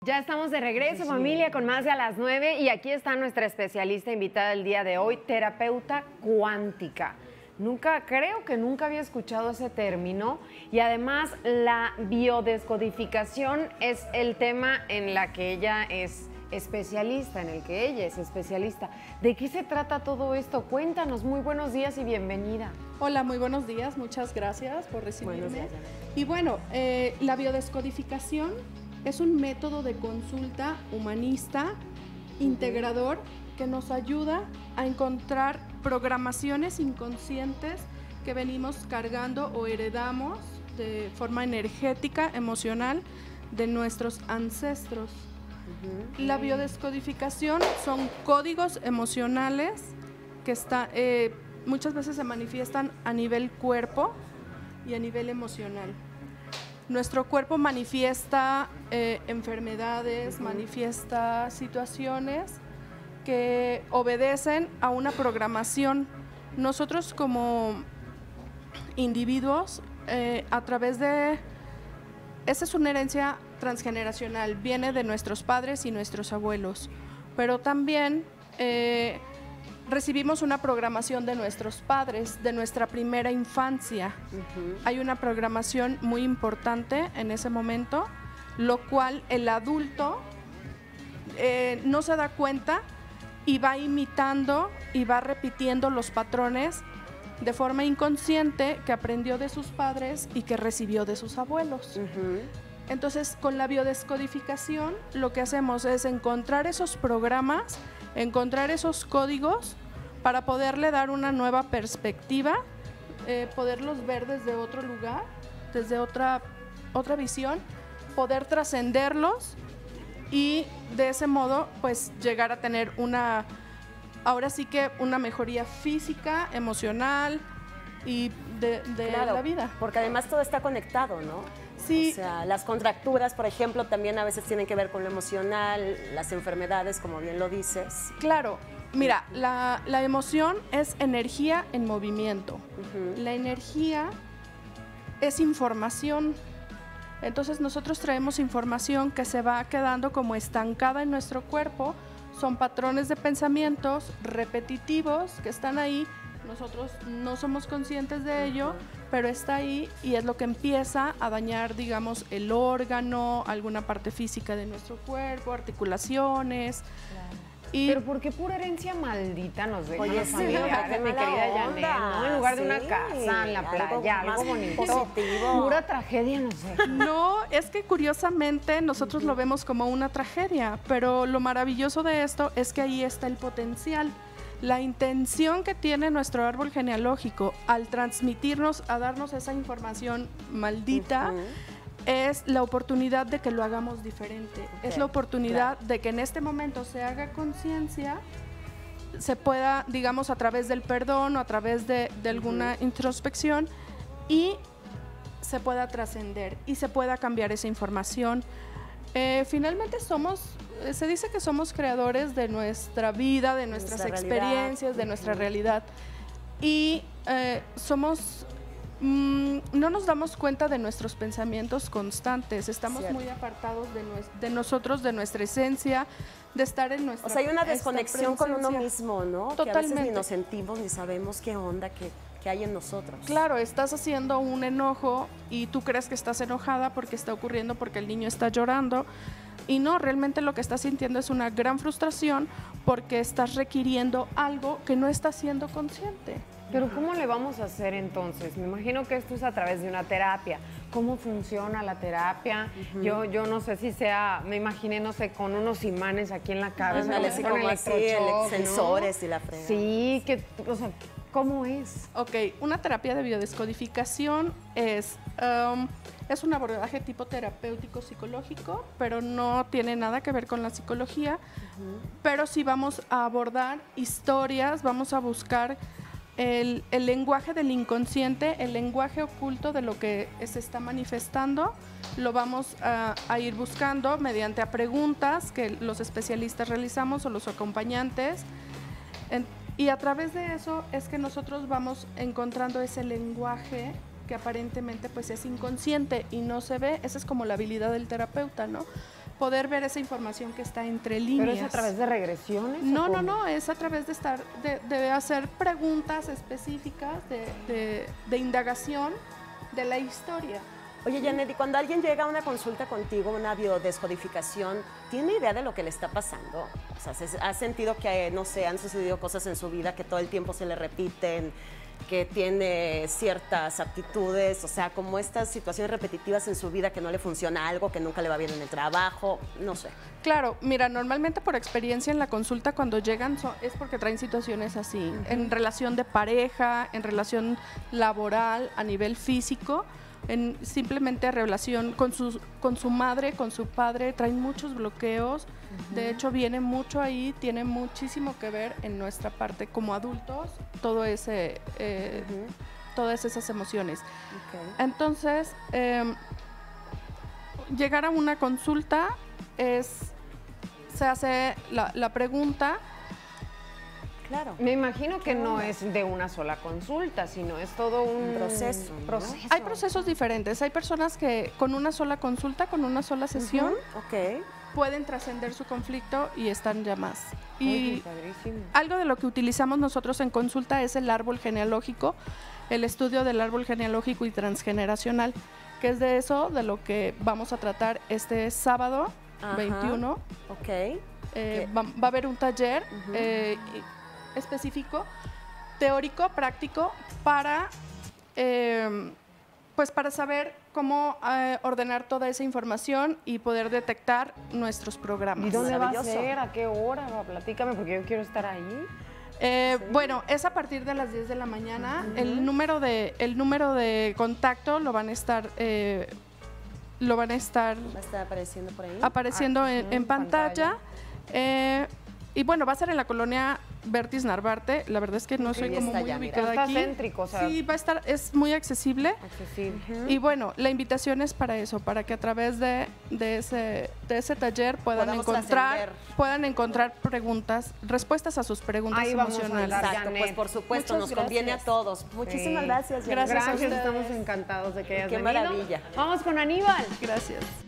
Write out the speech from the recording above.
Ya estamos de regreso, familia, con más de a las 9 y aquí está nuestra especialista invitada del día de hoy, terapeuta cuántica. Creo que nunca había escuchado ese término y además la biodescodificación es el tema en la que ella es especialista, en el que ella es especialista. ¿De qué se trata todo esto? Cuéntanos, muy buenos días y bienvenida. Hola, muy buenos días, muchas gracias por recibirme. Buenos días, y bueno, la biodescodificación es un método de consulta humanista, integrador, que nos ayuda a encontrar programaciones inconscientes que venimos cargando o heredamos de forma energética, emocional, de nuestros ancestros. La biodescodificación son códigos emocionales que muchas veces se manifiestan a nivel cuerpo y a nivel emocional. Nuestro cuerpo manifiesta enfermedades, manifiesta situaciones que obedecen a una programación. Nosotros como individuos, a través de... Esa es una herencia transgeneracional, viene de nuestros padres y nuestros abuelos, pero también recibimos una programación de nuestros padres, de nuestra primera infancia. Hay una programación muy importante en ese momento, lo cual el adulto no se da cuenta y va imitando y va repitiendo los patrones de forma inconsciente que aprendió de sus padres y que recibió de sus abuelos. Entonces, con la biodescodificación, lo que hacemos es encontrar esos programas, encontrar esos códigos para poderle dar una nueva perspectiva, poderlos ver desde otro lugar, desde otra visión, poder trascenderlos y de ese modo, pues, llegar a tener ahora sí que una mejoría física, emocional y de claro, la vida. Porque además todo está conectado, ¿no? Sí. O sea, las contracturas, por ejemplo, también a veces tienen que ver con lo emocional, las enfermedades, como bien lo dices. Claro, mira, la emoción es energía en movimiento. La energía es información. Entonces nosotros traemos información que se va quedando como estancada en nuestro cuerpo. Son patrones de pensamientos repetitivos que están ahí. Nosotros no somos conscientes de ello, pero está ahí y es lo que empieza a dañar, digamos, el órgano, alguna parte física de nuestro cuerpo, articulaciones. Pero ¿por qué pura herencia maldita nos dejan Oye, los sí, familiares, mi mala querida onda, Janet, ¿no? En lugar de una sí, casa, en la playa, algo bonito. positivo. Pura tragedia nos dejan. No, es que curiosamente nosotros lo vemos como una tragedia, pero lo maravilloso de esto es que ahí está el potencial. La intención que tiene nuestro árbol genealógico al transmitirnos, a darnos esa información maldita, es la oportunidad de que lo hagamos diferente. Es la oportunidad de que en este momento se haga conciencia, se pueda, digamos, a través del perdón o a través de alguna introspección y se pueda trascender y se pueda cambiar esa información. Finalmente se dice que somos creadores de nuestra vida, de nuestras experiencias, de nuestra realidad. Y no nos damos cuenta de nuestros pensamientos constantes, estamos muy apartados de nosotros, de nuestra esencia, de estar en nuestra... O sea, hay una desconexión con uno mismo, ¿no? Totalmente. Que a veces ni nos sentimos ni sabemos qué onda que hay en nosotros. Claro, estás haciendo un enojo y tú crees que estás enojada porque está ocurriendo porque el niño está llorando y no, realmente lo que estás sintiendo es una gran frustración porque estás requiriendo algo que no estás siendo consciente. Pero ¿cómo le vamos a hacer entonces? Me imagino que esto es a través de una terapia. ¿Cómo funciona la terapia? Yo no sé si sea, me imaginé, no sé, con unos imanes aquí en la cabeza. Así con como así, sensores, ¿no? Y la frega. Sí, o sea, ¿cómo es? Ok, una terapia de biodescodificación es un abordaje tipo terapéutico psicológico, pero no tiene nada que ver con la psicología, pero sí vamos a abordar historias, vamos a buscar el lenguaje del inconsciente, el lenguaje oculto de lo que se está manifestando, lo vamos a ir buscando mediante a preguntas que los especialistas realizamos o los acompañantes. Y a través de eso es que nosotros vamos encontrando ese lenguaje que aparentemente pues es inconsciente y no se ve. Esa es como la habilidad del terapeuta, ¿no? poder ver esa información que está entre líneas. ¿Pero es a través de regresiones? No, o no, cómo? no, es a través de hacer preguntas específicas de indagación de la historia. Oye, Janet, y cuando alguien llega a una consulta contigo, una biodescodificación, ¿tiene idea de lo que le está pasando? O sea, ¿ha sentido que, no sé, han sucedido cosas en su vida que todo el tiempo se le repiten, que tiene ciertas actitudes, o sea, como estas situaciones repetitivas en su vida que no le funciona algo, que nunca le va bien en el trabajo, no sé? Claro, mira, normalmente por experiencia en la consulta cuando llegan es porque traen situaciones así, en relación de pareja, en relación laboral, a nivel físico, en simplemente relación con su madre, con su padre, traen muchos bloqueos. De hecho, viene mucho ahí, tiene muchísimo que ver en nuestra parte como adultos, todas esas emociones. Okay. Entonces, llegar a una consulta se hace la pregunta. Claro. Me imagino que no es de una sola consulta, sino es todo un proceso, ¿no? Hay procesos diferentes. Hay personas que con una sola consulta, con una sola sesión, Ok. pueden trascender su conflicto y están ya más. Oye, Y padrísimo. algo de lo que utilizamos nosotros en consulta es el árbol genealógico, el estudio del árbol genealógico y transgeneracional, que es de eso de lo que vamos a tratar este sábado 21. Ok. Va a haber un taller específico, teórico, práctico, para para saber cómo ordenar toda esa información y poder detectar nuestros programas. ¿Y dónde va a Maravilloso. ser? ¿A qué hora? Platícame, porque yo quiero estar ahí. Bueno, es a partir de las 10 de la mañana. El número de contacto lo van a estar Va a estar apareciendo por ahí. apareciendo en pantalla. Y bueno, va a ser en la colonia Bertis Narvarte. La verdad es que no soy ya como está muy ya, ubicada Está aquí. céntrico, o sea. Sí, va a estar, es muy accesible. Accesible. Y bueno, la invitación es para eso, para que a través de ese taller puedan encontrar respuestas a sus preguntas Ahí vamos a emocionales. hablar. Exacto, Janet. pues por supuesto, Muchas nos conviene a gracias. todos. Muchísimas gracias, Janet. Gracias a Gracias, ustedes. estamos encantados de que hayas Qué venido. maravilla. Vamos con Aníbal. Gracias.